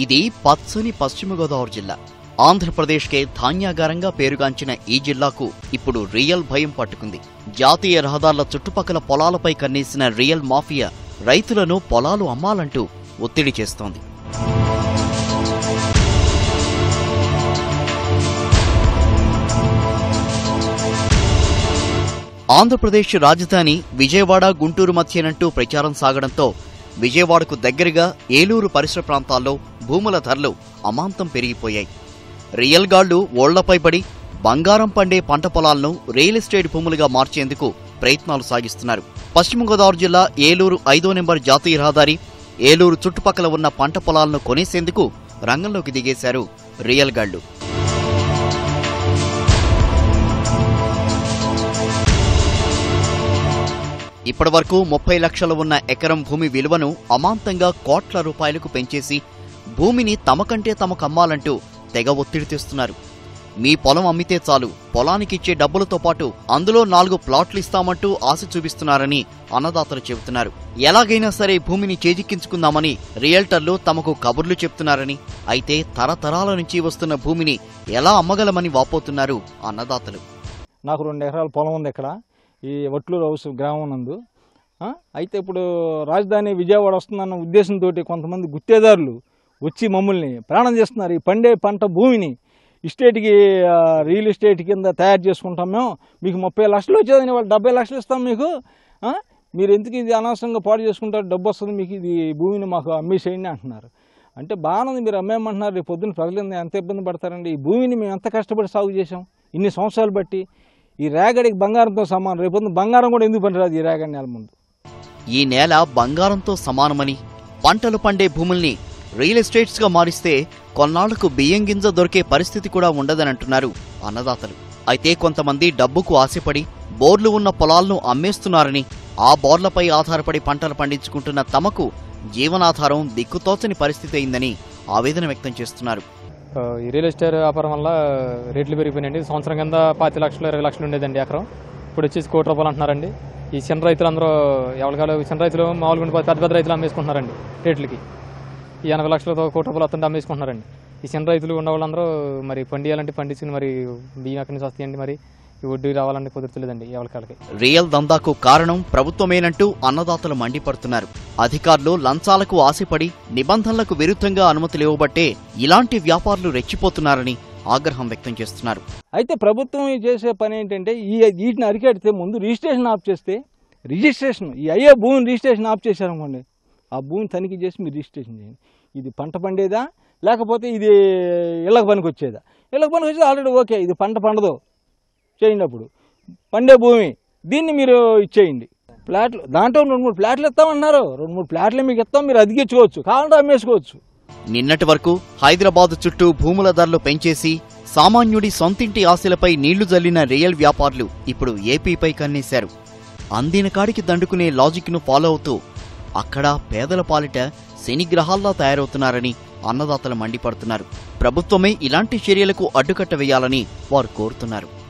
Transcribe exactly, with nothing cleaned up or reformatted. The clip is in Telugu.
ఇది పచ్చని పశ్చిమ గోదావరి జిల్లా. ఆంధ్రప్రదేశ్కే ధాన్యాగారంగా పేరుగాంచిన ఈ జిల్లాకు ఇప్పుడు రియల్ భయం పట్టుకుంది. జాతీయ రహదారుల చుట్టుపక్కల పొలాలపై కన్నేసిన రియల్ మాఫియా రైతులను పొలాలు అమ్మాలంటూ ఒత్తిడి చేస్తోంది. ఆంధ్రప్రదేశ్ రాజధాని విజయవాడ, గుంటూరు మధ్యనంటూ ప్రచారం సాగడంతో విజయవాడకు దగ్గరగా ఏలూరు పరిసర ప్రాంతాల్లో భూముల ధరలు అమాంతం పెరిగిపోయాయి. రియల్ గాళ్లు ఓళ్లపై పడి బంగారం పండే పంట పొలాలను రియల్ ఎస్టేట్ భూములుగా మార్చేందుకు ప్రయత్నాలు సాగిస్తున్నారు. పశ్చిమ గోదావరి జిల్లా ఏలూరు ఐదో నెంబర్ జాతీయ రహదారి, ఏలూరు చుట్టుపక్కల ఉన్న పంట పొలాలను కొనేసేందుకు రంగంలోకి దిగేశారు రియల్ గాళ్లు. ఇప్పటి వరకు ముప్పై లక్షలు ఉన్న ఎకరం భూమి విలువను అమాంతంగా కోట్ల రూపాయలకు పెంచేసి భూమిని తమకంటే తమకు అమ్మాలంటూ తెగ ఒత్తిడి తెస్తున్నారు. మీ పొలం అమ్మితే చాలు, పొలానికిచ్చే డబ్బులతో పాటు అందులో నాలుగు ప్లాట్లు ఇస్తామంటూ ఆశ చూపిస్తున్నారని అన్నదాతలు చెబుతున్నారు. ఎలాగైనా సరే భూమిని చేజిక్కించుకుందామని రియల్టర్లు తమకు కబుర్లు చెప్తున్నారని, అయితే తరతరాల నుంచి వస్తున్న భూమిని ఎలా అమ్మగలమని వాపోతున్నారు అన్నదాతలు. నాకు రెండు ఎకరాల పొలం ఉంది ఇక్కడ ఈ వట్లూరు హౌస్ గ్రామం నందు. అయితే ఇప్పుడు రాజధాని విజయవాడ వస్తుందన్న ఉద్దేశంతో కొంతమంది గుత్తేదారులు వచ్చి మమ్మల్ని ప్రాణం చేస్తున్నారు. ఈ పండే పంట భూమిని ఇస్టేట్కి రియల్ ఎస్టేట్ కింద తయారు చేసుకుంటాం, మేము మీకు ముప్పై లక్షలు వచ్చేదని వాళ్ళు డెబ్బై లక్షలు ఇస్తాం మీకు, మీరు ఎందుకు ఇది అనవసరంగా పాడు చేసుకుంటారు, డబ్బు వస్తుంది మీకు, ఇది భూమిని మాకు అమ్మేసేయండి అంటున్నారు. అంటే బాగుంది, మీరు అమ్మేయమంటున్నారు, రేపు పొద్దున్న ప్రజలు ఎంత ఇబ్బంది పడతారండి. ఈ భూమిని మేము ఎంత కష్టపడి సాగు చేసాం ఇన్ని సంవత్సరాలు బట్టి. ఈ రేగడికి బంగారంతో సమానం, రేపు బంగారం కూడా ఎందుకు పనిరాదు ఈ రేగడి నేల ముందు. ఈ నేల బంగారంతో సమానమని, పంటలు పండే భూముల్ని రియల్ ఎస్టేట్స్ గా మారిస్తే కొన్నాళ్లకు బియ్యం గింజ దొరికే పరిస్థితి కూడా ఉండదని అంటున్నారు అన్నదాతలు. అయితే కొంతమంది డబ్బుకు ఆశపడి బోర్లు ఉన్న పొలాలను అమ్మేస్తున్నారని, ఆ బోర్లపై ఆధారపడి పంటలు పండించుకుంటున్న తమకు జీవనాధారం దిక్కుతోచని పరిస్థితి అయిందని ఆవేదన వ్యక్తం చేస్తున్నారు. ఈ రియల్ ఎస్టేట్ వ్యాపారం వల్ల రేట్లు పెరిగిపోయినాయండి. సంవత్సరం కింద పాతి లక్షలు ఇరవై లక్షలు ఉండేదండి ఎకరం, ఇప్పుడు వచ్చేసి కోటి రూపాయలు అంటున్నారండి. ఈ చిన్న రైతులు అందరూ ఎవరికాలు చిన్న రైతులు మామూలుగా ఉండి పెద్ద పెద్ద రైతులు అమ్మేసుకుంటున్నారండి రేట్లకి. ఈ ఎనభై లక్షలతో కోటి రూపాయలు వస్తుంటే అమ్మేసుకుంటున్నారండి. ఈ చిన్న రైతులు ఉన్న వాళ్ళందరూ మరి పండియాలంటే పండించుకుని మరి బియ్యం ఎక్కడి నుంచి వస్తాయండి, మరి ఈ వడ్డీ రావాలంటే కుదరలేదండి ఎవరికాలకి. రియల్ దందాకు కారణం ప్రభుత్వమేనంటూ అన్నదాతలు మండిపడుతున్నారు. అధికారులు లంచాలకు ఆశపడి నిబంధనలకు విరుద్ధంగా అనుమతులు ఇవ్వబట్టే ఇలాంటి వ్యాపారులు రెచ్చిపోతున్నారని ఆగ్రహం వ్యక్తం చేస్తున్నారు. అయితే ప్రభుత్వం చేసే పని ఏంటంటే ఈ వీటిని అరికెడితే ముందు రిజిస్ట్రేషన్ ఆఫ్ చేస్తే, రిజిస్ట్రేషన్ ఈ అయ్యే భూమిని రిజిస్ట్రేషన్ ఆఫ్ చేశారనుకోండి, ఆ భూమిని తనిఖీ చేసి మీరు రిజిస్ట్రేషన్ చేయండి. ఇది పంట పండేదా లేకపోతే ఇది ఇళ్ళకి పనికి వచ్చేదా? ఇళ్ళకి పనికి వచ్చేది ఆల్రెడీ ఓకే, ఇది పంట పండదు చేయండి. అప్పుడు పండే భూమి దీన్ని మీరు ఇచ్చేయండి. ఫ్లాట్లు దాంట్లో రెండు మూడు ఫ్లాట్లు ఇస్తామన్నారు, రెండు మూడు ఫ్లాట్లు మీకు ఇస్తాం, మీరు అదిగించుకోవచ్చు, కావాలంటే అమ్మేసుకోవచ్చు. నిన్నటి వరకు హైదరాబాద్ చుట్టూ భూముల ధరలు పెంచేసి సామాన్యుడి సొంతింటి ఆశలపై నీళ్లు జల్లిన రియల్ వ్యాపారులు ఇప్పుడు ఏపీపై కన్నేశారు. అందిన కాడికి దండుకునే లాజిక్ ను ఫాలో అవుతూ అక్కడ పేదల పాలిట శనిగ్రహాల్లా తయారవుతున్నారని అన్నదాతలు మండిపడుతున్నారు. ప్రభుత్వమే ఇలాంటి చర్యలకు అడ్డుకట్ట వేయాలని వారు కోరుతున్నారు.